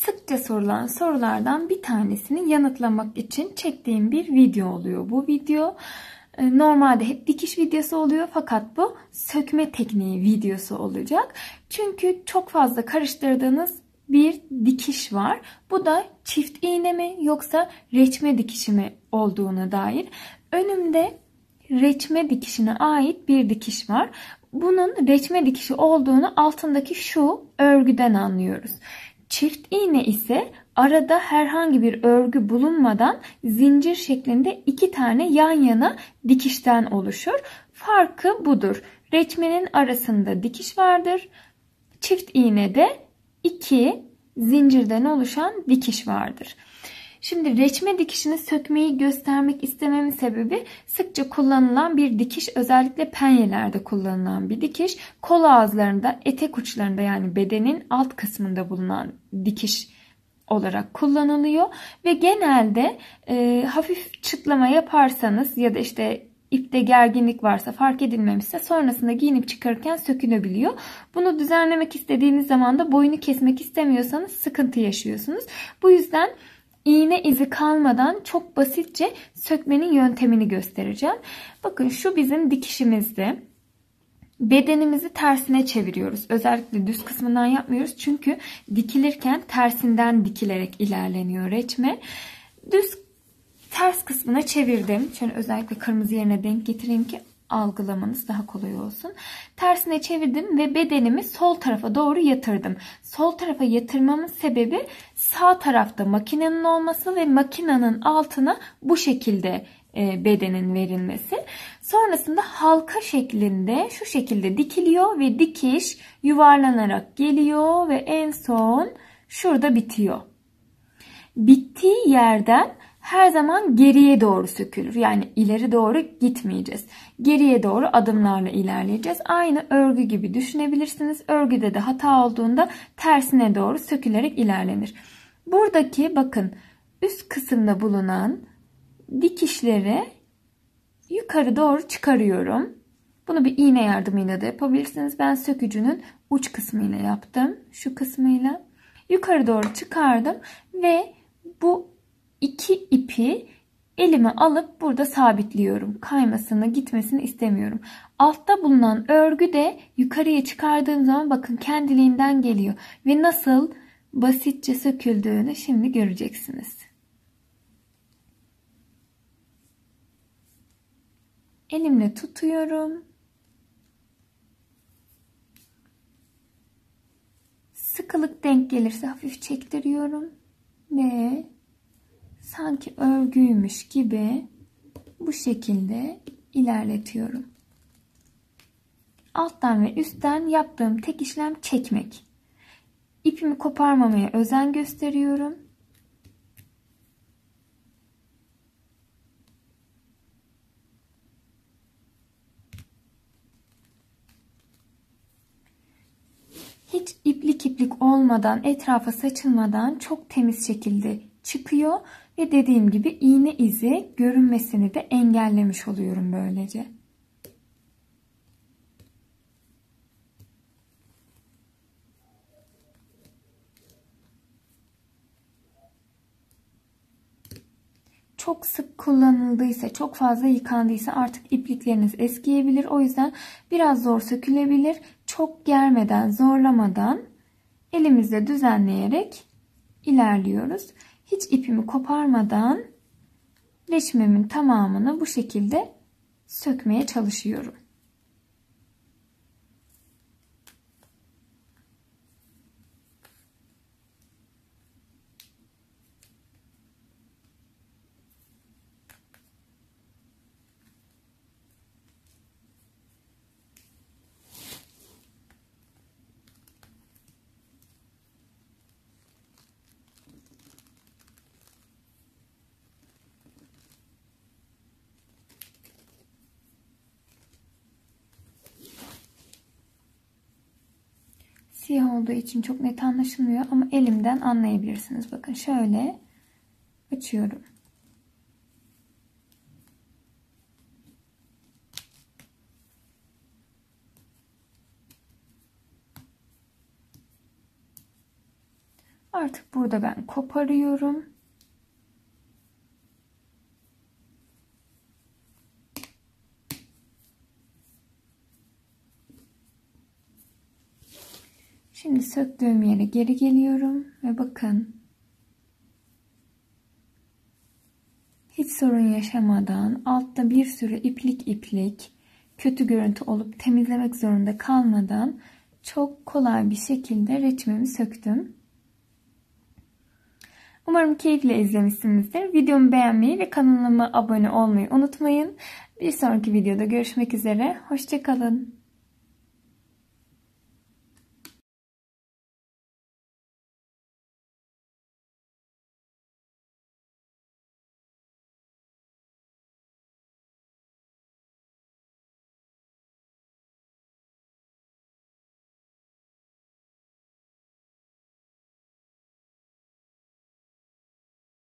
sıkça sorulan sorulardan bir tanesini yanıtlamak için çektiğim bir video oluyor bu video. Normalde hep dikiş videosu oluyor fakat bu sökme tekniği videosu olacak. Çünkü çok fazla karıştırdığınız bir dikiş var. Bu da çift iğne mi yoksa reçme dikişi mi olduğuna dair. Önümde reçme dikişine ait bir dikiş var. Bunun reçme dikişi olduğunu altındaki şu örgüden anlıyoruz. Çift iğne ise arada herhangi bir örgü bulunmadan zincir şeklinde iki tane yan yana dikişten oluşur. Farkı budur. Reçmenin arasında dikiş vardır. Çift iğnede iki zincirden oluşan dikiş vardır. Şimdi reçme dikişini sökmeyi göstermek istememin sebebi sıkça kullanılan bir dikiş, özellikle penyelerde kullanılan bir dikiş. Kol ağızlarında, etek uçlarında yani bedenin alt kısmında bulunan dikiş olarak kullanılıyor ve genelde hafif çıtlama yaparsanız ya da işte ipte gerginlik varsa, fark edilmemişse sonrasında giyinip çıkarırken sökülebiliyor. Bunu düzenlemek istediğiniz zaman da boyunu kesmek istemiyorsanız sıkıntı yaşıyorsunuz. Bu yüzden iğne izi kalmadan çok basitçe sökmenin yöntemini göstereceğim. Bakın şu bizim dikişimizde. Bedenimizi tersine çeviriyoruz. Özellikle düz kısmından yapmıyoruz. Çünkü dikilirken tersinden dikilerek ilerleniyor reçme. Ters kısmına çevirdim. Şöyle özellikle kırmızı yerine denk getireyim ki algılamanız daha kolay olsun. Tersine çevirdim ve bedenimi sol tarafa doğru yatırdım. Sol tarafa yatırmamın sebebi sağ tarafta makinenin olması ve makinenin altına bu şekilde bedenin verilmesi. Sonrasında halka şeklinde şu şekilde dikiliyor ve dikiş yuvarlanarak geliyor ve en son şurada bitiyor. Bittiği yerden her zaman geriye doğru sökülür. Yani ileri doğru gitmeyeceğiz. Geriye doğru adımlarla ilerleyeceğiz. Aynı örgü gibi düşünebilirsiniz. Örgüde de hata olduğunda tersine doğru sökülerek ilerlenir. Buradaki bakın üst kısımda bulunan dikişleri yukarı doğru çıkarıyorum. Bunu bir iğne yardımıyla da yapabilirsiniz. Ben sökücünün uç kısmıyla yaptım. Şu kısmıyla. Yukarı doğru çıkardım ve bu iki ipi elime alıp burada sabitliyorum. Kaymasını, gitmesini istemiyorum. Altta bulunan örgü de yukarıya çıkardığım zaman bakın kendiliğinden geliyor. Ve nasıl basitçe söküldüğünü şimdi göreceksiniz. Elimle tutuyorum. Sıkılık denk gelirse hafif çektiriyorum. Ve sanki örgüymüş gibi bu şekilde ilerletiyorum. Alttan ve üstten yaptığım tek işlem çekmek. İpimi koparmamaya özen gösteriyorum. Hiç iplik olmadan, etrafa saçılmadan çok temiz şekilde çıkıyor ve dediğim gibi iğne izi görünmesini de engellemiş oluyorum böylece. Çok sık kullanıldıysa, çok fazla yıkandıysa artık iplikleriniz eskiyebilir. O yüzden biraz zor sökülebilir. Çok germeden, zorlamadan elimizle düzenleyerek ilerliyoruz. Hiç ipimi koparmadan reçmemin tamamını bu şekilde sökmeye çalışıyorum. Siyah olduğu için çok net anlaşılmıyor ama elimden anlayabilirsiniz. Bakın şöyle açıyorum. Artık burada ben koparıyorum. Şimdi söktüğüm yere geri geliyorum ve bakın. Hiç sorun yaşamadan altta bir sürü iplik kötü görüntü olup temizlemek zorunda kalmadan çok kolay bir şekilde reçimimi söktüm. Umarım keyifle izlemişsinizdir. Videomu beğenmeyi ve kanalıma abone olmayı unutmayın. Bir sonraki videoda görüşmek üzere. Hoşça kalın.